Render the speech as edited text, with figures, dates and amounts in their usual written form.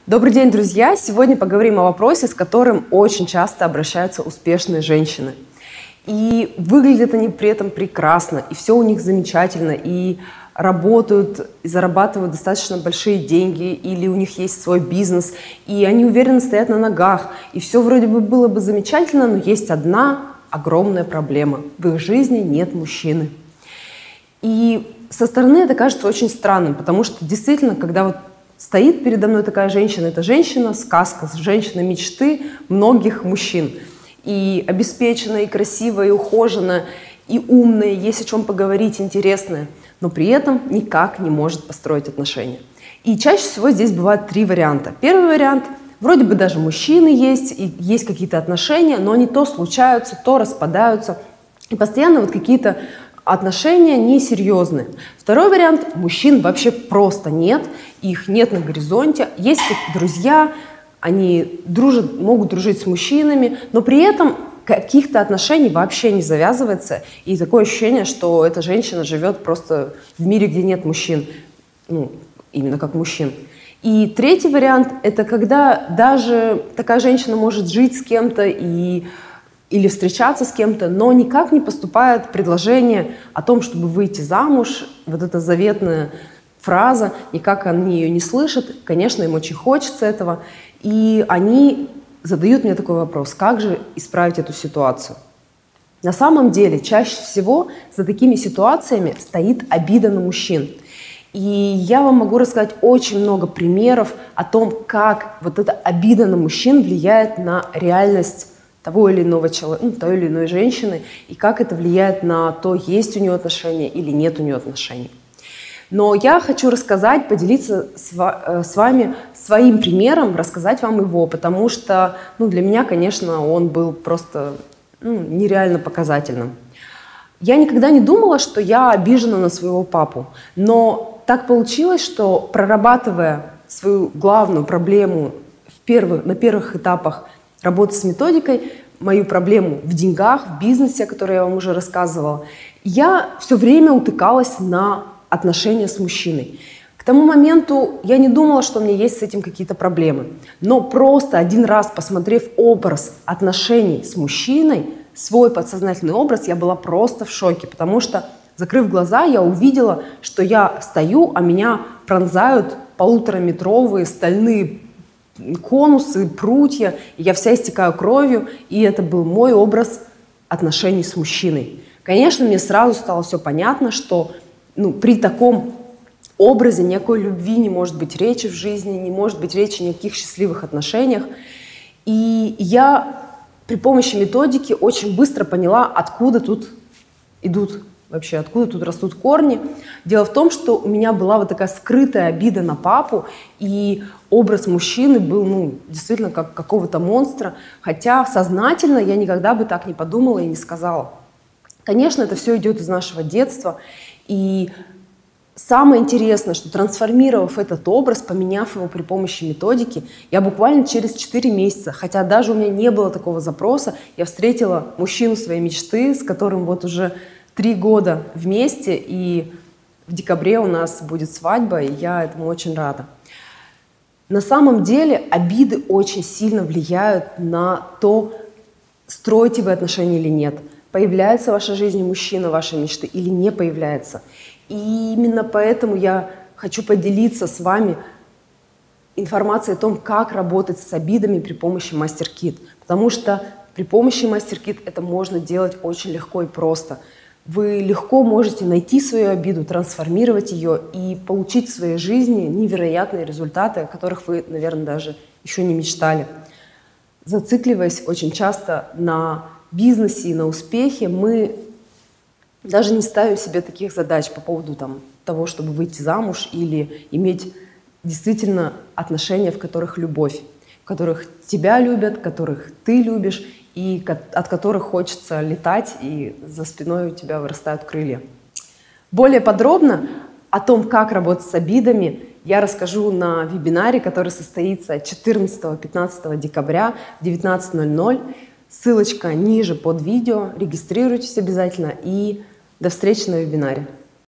Добрый день, друзья! Сегодня поговорим о вопросе, с которым очень часто обращаются успешные женщины. И выглядят они при этом прекрасно, и все у них замечательно, и работают, и зарабатывают достаточно большие деньги, или у них есть свой бизнес, и они уверенно стоят на ногах, и все вроде бы было бы замечательно, но есть одна огромная проблема. В их жизни нет мужчины. И со стороны это кажется очень странным, потому что действительно, когда вот стоит передо мной такая женщина, это женщина-сказка, женщина мечты многих мужчин. И обеспеченная, и красивая, и ухоженная, и умная, есть о чем поговорить, интересная, но при этом никак не может построить отношения. И чаще всего здесь бывают три варианта. Первый вариант – вроде бы даже мужчины есть, и есть какие-то отношения, но они то случаются, то распадаются, и постоянно вот какие-то отношения несерьезные. Второй вариант – мужчин вообще просто нет, их нет на горизонте, есть друзья, они дружат, могут дружить с мужчинами, но при этом каких-то отношений вообще не завязывается, и такое ощущение, что эта женщина живет просто в мире, где нет мужчин, ну, именно как мужчин. И третий вариант – это когда даже такая женщина может жить с кем-то или встречаться с кем-то, но никак не поступает предложение о том, чтобы выйти замуж, вот эта заветная фраза, никак они ее не слышат, конечно, им очень хочется этого, и они задают мне такой вопрос: как же исправить эту ситуацию? На самом деле, чаще всего за такими ситуациями стоит обида на мужчин. И я вам могу рассказать очень много примеров о том, как вот эта обида на мужчин влияет на реальность того или иного человека, той или иной женщины, и как это влияет на то, есть у нее отношения или нет у нее отношений. Но я хочу рассказать, поделиться с вами своим примером, рассказать вам его, потому что для меня, конечно, он был просто нереально показательным. Я никогда не думала, что я обижена на своего папу, но так получилось, что, прорабатывая свою главную проблему на первых этапах работы с методикой, мою проблему в деньгах, в бизнесе, о которой я вам уже рассказывала, я все время утыкалась на отношения с мужчиной. К тому моменту я не думала, что у меня есть с этим какие-то проблемы. Но просто один раз, посмотрев образ отношений с мужчиной, свой подсознательный образ, я была просто в шоке, потому что, закрыв глаза, я увидела, что я стою, а меня пронзают 1,5-метровые стальные конусы, прутья, и я вся истекаю кровью, и это был мой образ отношений с мужчиной. Конечно, мне сразу стало все понятно, что при таком образе никакой любви не может быть речи в жизни, не может быть речи ни о каких счастливых отношениях. И я при помощи методики очень быстро поняла, откуда тут растут корни. Дело в том, что у меня была вот такая скрытая обида на папу, и образ мужчины был действительно как какого-то монстра, хотя сознательно я никогда бы так не подумала и не сказала. Конечно, это все идет из нашего детства, и самое интересное, что, трансформировав этот образ, поменяв его при помощи методики, я буквально через 4 месяца, хотя даже у меня не было такого запроса, я встретила мужчину своей мечты, с которым вот уже 3 года вместе, и в декабре у нас будет свадьба, и я этому очень рада. На самом деле обиды очень сильно влияют на то, строите вы отношения или нет, появляется в вашей жизни мужчина вашей мечты или не появляется. И именно поэтому я хочу поделиться с вами информацией о том, как работать с обидами при помощи MasterKit. Потому что при помощи MasterKit это можно делать очень легко и просто. Вы легко можете найти свою обиду, трансформировать ее и получить в своей жизни невероятные результаты, о которых вы, наверное, даже еще не мечтали. Зацикливаясь очень часто на бизнесе и на успехе, мы даже не ставим себе таких задач по поводу того, чтобы выйти замуж или иметь действительно отношения, в которых любовь, в которых тебя любят, которых ты любишь и от которых хочется летать, и за спиной у тебя вырастают крылья. Более подробно о том, как работать с обидами, я расскажу на вебинаре, который состоится 14-15 декабря в 19:00. Ссылочка ниже под видео. Регистрируйтесь обязательно и до встречи на вебинаре.